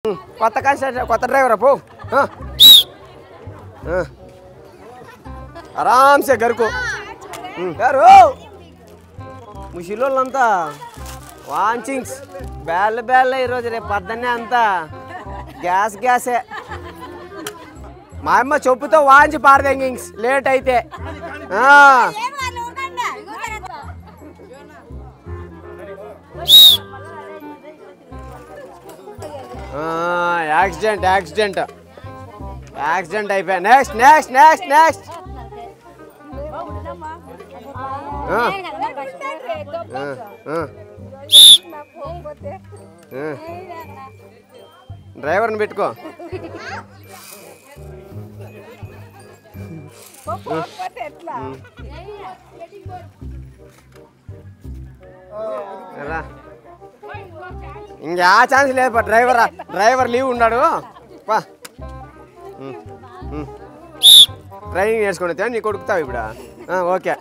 కొత్త కన్స్ట్రక్షన్ కొత్త డ్రైవరా పో ఆరాంసే గరుకు గారు ముసిలోళ్ళంతా వాంచింగ్స్ బేళ్ళ ఈరోజు రేపు పొద్దున్నే అంతా గ్యాసే మా అమ్మ చెప్పుతో వాంచి పారదెంగింగ్స్ లేట్ అయితే యాక్సిడెంట్ అయిపోయా నెక్స్ట్ డ్రైవర్ని పెట్టుకో ఇంకా ఆ ఛాన్స్ లేదు డ్రైవర్ లీవ్ ఉన్నాడు ట్రైనింగ్ నేర్చుకుని నీ కొడుకుతావు ఇప్పుడు ఓకే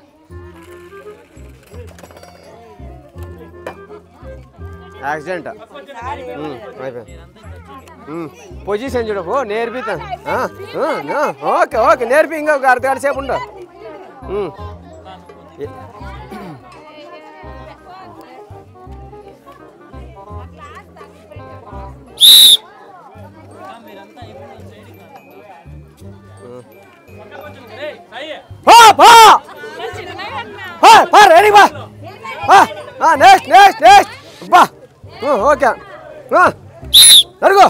యాక్సిడెంట్ అయిపోయింది పొజిషన్ చూడకు నేర్పితా ఓకే నేర్పి ఇంకొక అర్ధగంట సేపు ఉండు రెడీ బా నెక్స్ట్ బా ఓకే జరుగు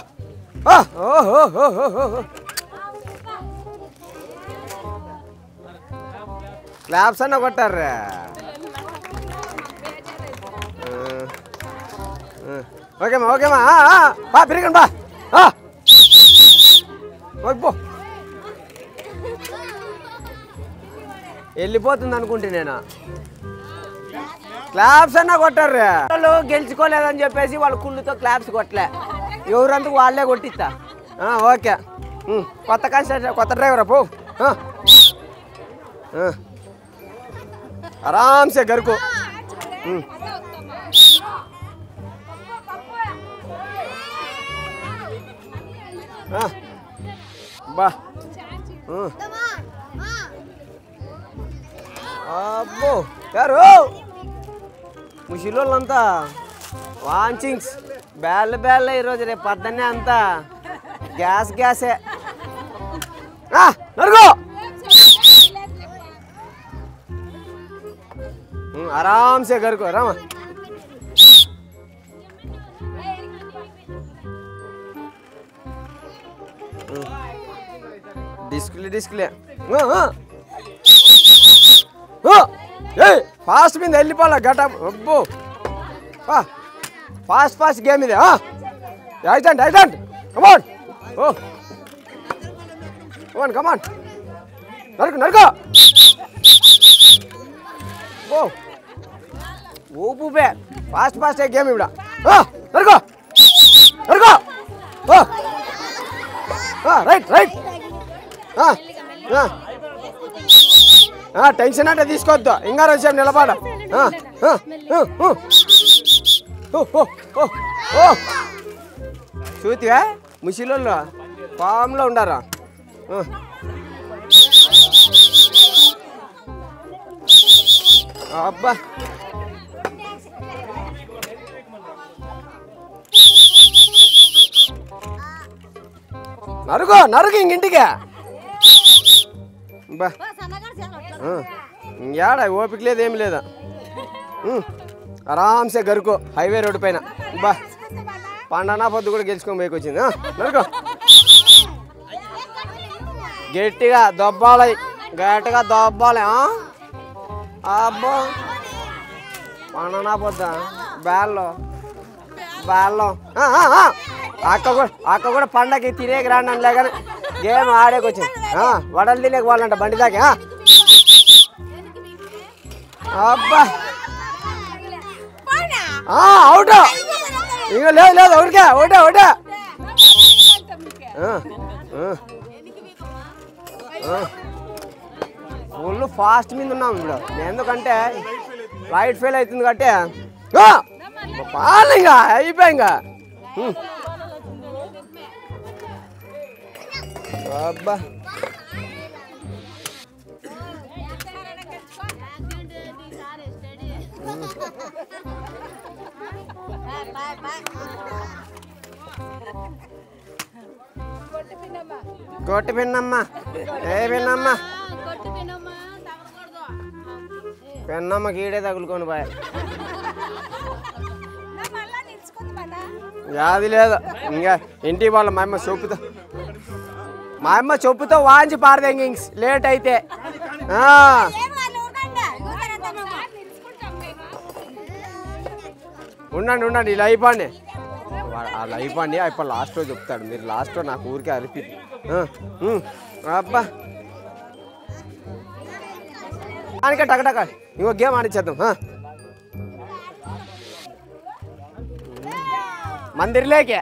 క్లాప్స్ అన్న కొట్టారా ఓకేమా బా పెరిగండి బా పో వెళ్ళిపోతుంది అనుకుంటే నేను క్లాప్స్ అన్నా కొట్టారు వాళ్ళు గెలుచుకోలేదని చెప్పేసి వాళ్ళు కుళ్ళుతో క్లాప్స్ కొట్టలే ఎవరందుకు వాళ్ళే కొట్టిస్తా ఓకే కొత్త కన్స్ట్రక్షన్ కొత్త డ్రైవరా పో ఆరాంసే గరుకు బా అబ్బో గారు ముసిలోళ్ళంతా వాంచింగ్స్ బేళ్ళ ఈరోజు రేపు పొద్దున్నే అంతా గ్యాసే నరుగు ఆరాంసే గరుకు రామా డిస్ప్లే ఫాస్ట్ మీద వెళ్ళిపోవాలా గట అబ్బో ఫాస్ట్ గేమ్ ఇది యాక్సిడెంట్ కమాన్ నరుకు ఊపే ఫాస్ట్ గేమ్ ఇప్పుడు నరుకు రైట్ టెన్షన్ అంటే తీసుకోవద్దు ఇంకా వచ్చాం నిలబడ చూతివా ముసిలోళ్ళు ఫామ్లో ఉండారా అబ్బా నరుగు ఇంటికి బా ఇంకేడా ఓపిక లేదు ఏమి లేదా ఆరాంసే గరుకు హైవే రోడ్డు పైన బా పండనా పొద్దు కూడా గెలుచుకొని పోయి వచ్చింది నరుకు గట్టిగా దొబ్బాలి అబ్బో పండనా పొద్ద బ్యాల్లో అక్క కూడా పండగకి తినేకి రాండి అనలే కానీ గేమ్ ఆడేకి వచ్చింది వడలు తినేకి వాళ్ళంట బండి దాకా అబ్బా అవుట్ ఇంకా లేదు ఒకటే ఫుల్ ఫాస్ట్ మీద ఉన్నాం ఇప్పుడు ఎందుకంటే రైట్ ఫెయిల్ అవుతుంది కాబట్టి పాలు ఇంకా అయిపోయి ఇంకా అబ్బా కొట్టి పిన్నమ్మ ఏ పిన్నమ్మ పెన్నమ్మ కీడే తగులుకొని పోయా అది లేదు ఇంకా ఇంటి వాళ్ళ మా అమ్మ చెప్పుతో వాంచి పారదెంగిస్ లేట్ అయితే ఉండండి ఇలా అయిపోండి అలా అయిపోండి అయిపో లాస్ట్లో చెప్తాడు మీరు లాస్ట్లో నాకు ఊరికే అరిపి అబ్బా దానికే టకటక ఇంకో గేమ్ ఆడిచ్చేద్దాం మందిర్లేకే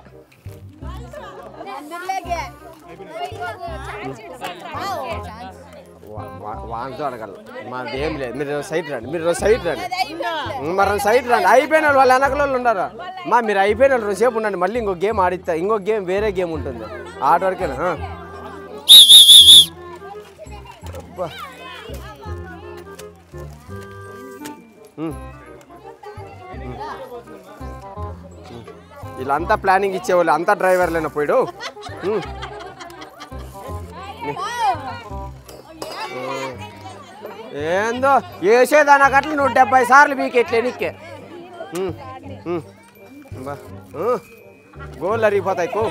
వాంతో అడగల మాది ఏం లేదు మీరు సైట్ రండి మరి సైట్ రండి అయిపోయిన వాళ్ళు వెనకలో ఉన్నారు మీరు అయిపోయిన వాళ్ళు సేపు ఉండండి మళ్ళీ ఇంకో గేమ్ ఆడిస్తా ఇంకో గేమ్ వేరే గేమ్ ఉంటుంది ఆట వరకేనా అబ్బా వీళ్ళంతా ప్లానింగ్ ఇచ్చేవాళ్ళు అంతా డ్రైవర్లైనా పోయాడు ఏందో వేసేదానికట్లు 170 సార్లు మీకు ఎట్లా ఎనిక్కే గోళ్ళు అరిగిపోతాయి కో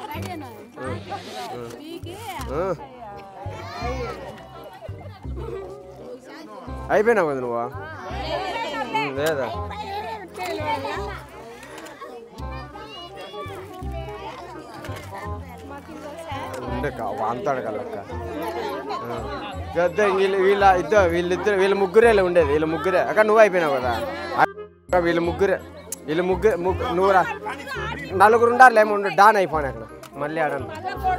అయిపోయినావు కదా నువ్వు లేదా ఉండక అంతా అడగలక్క వీళ్ళ ముగ్గురే ఉండేది వీళ్ళ ముగ్గురే అక్కడ నువ్వు అయిపోయినావు కదా వీళ్ళ ముగ్గురు నువ్వు నలుగురు ఉండాలి ఏముండు డాన్ అయిపోయినా అక్కడ మళ్ళీ ఆడను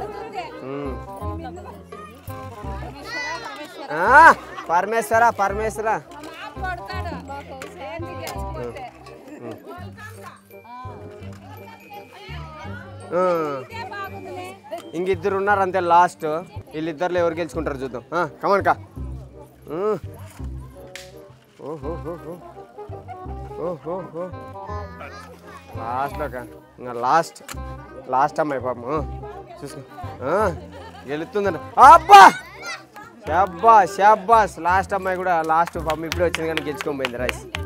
పరమేశ్వరా ఇంకిద్దరు ఉన్నారు అంతే లాస్ట్ వీళ్ళిద్దరులో ఎవరు గెలుచుకుంటారు చూద్దాం కమన్ కా లాస్ట్లో ఇంకా లాస్ట్ అమ్మాయి పాపం చూసుకో గెలుతుందండి అబ్బా షాబాస్ లాస్ట్ అమ్మాయి కూడా లాస్ట్ పాపం ఇప్పుడే వచ్చింది కానీ గెలుచుకొని పోయింది రైస్